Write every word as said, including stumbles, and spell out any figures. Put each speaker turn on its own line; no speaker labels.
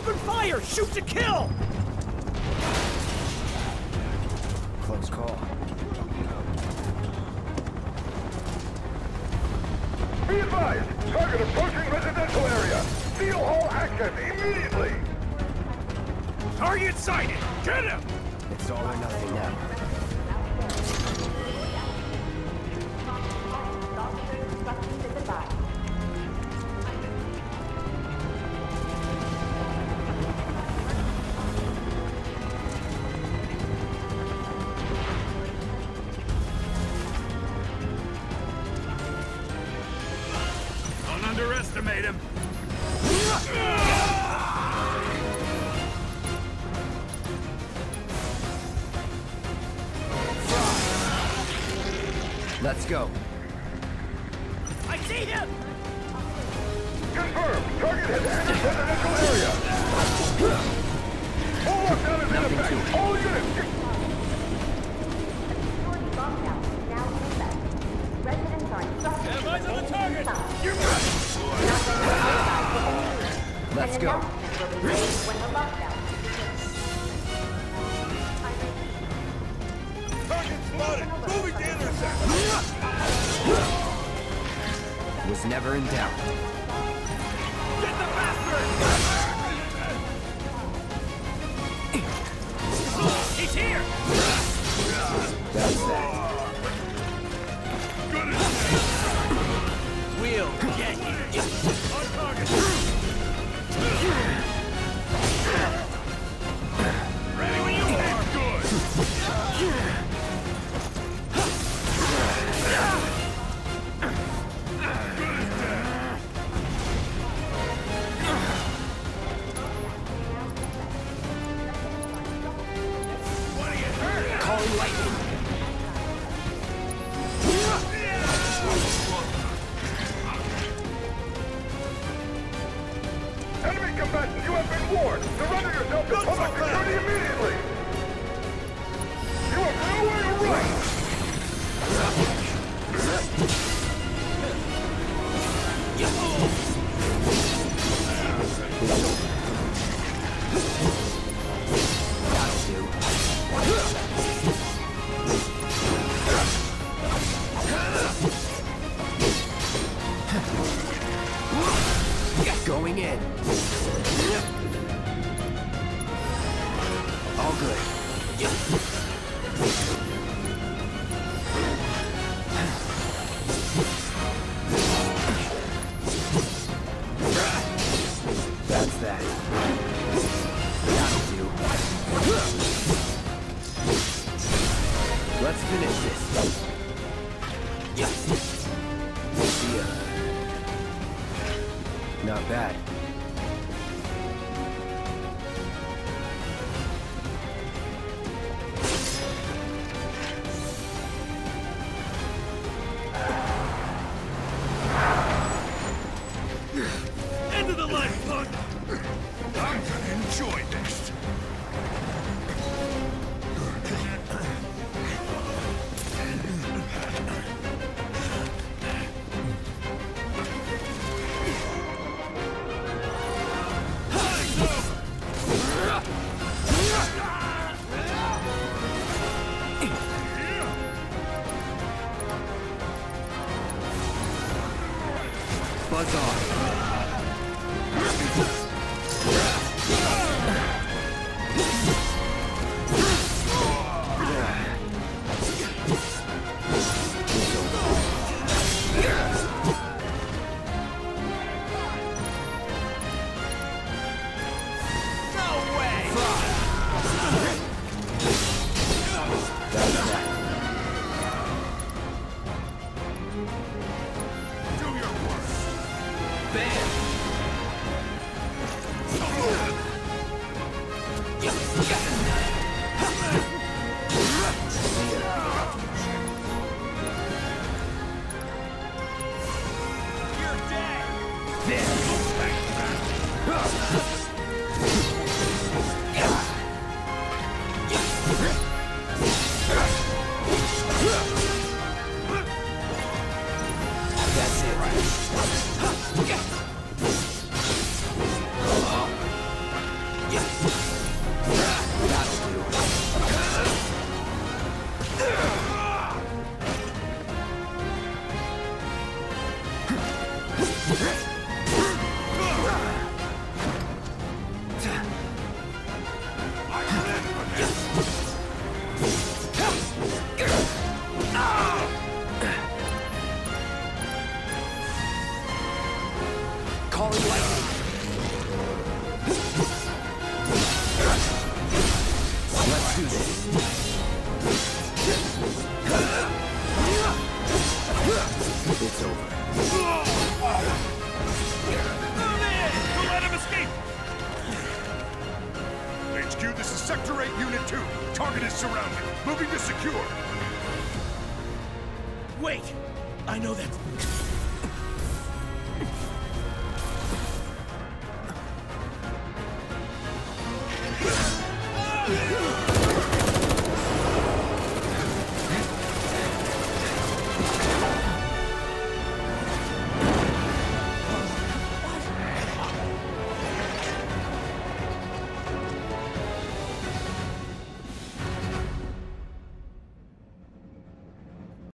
Open fire! Shoot to kill!
Close call.
Be advised! Target approaching residential area! Steel Hall access immediately!
Target sighted! Get him!
It's all or nothing now.
Don't underestimate him!
Let's go.
I see him!
Confirmed! Target has entered residential area! Full lockdown is in
Nothing
effect!
to it.
All units!
Have eyes on the target! You're
Let's go.
Target spotted! Moving to intercept!
Was never in doubt.
Get the bastard! He's here!
That's that.
Good as We'll get you! On target! Ready when you are! Good!
Calling lightning.
Enemy combatants, you have been warned! Surrender yourself to public security immediately! You have nowhere to run!
That'll do. Going in. All good. That's that. That'll do. Let's finish this. See ya. Not bad.
End of the line, punk! I'm gonna enjoy this!
Buzz off. all you like. Let's do this. It's over.
Don't let him escape! H Q, this is Sector eight, Unit two. Target is surrounded. Moving to secure.
Wait! I know that...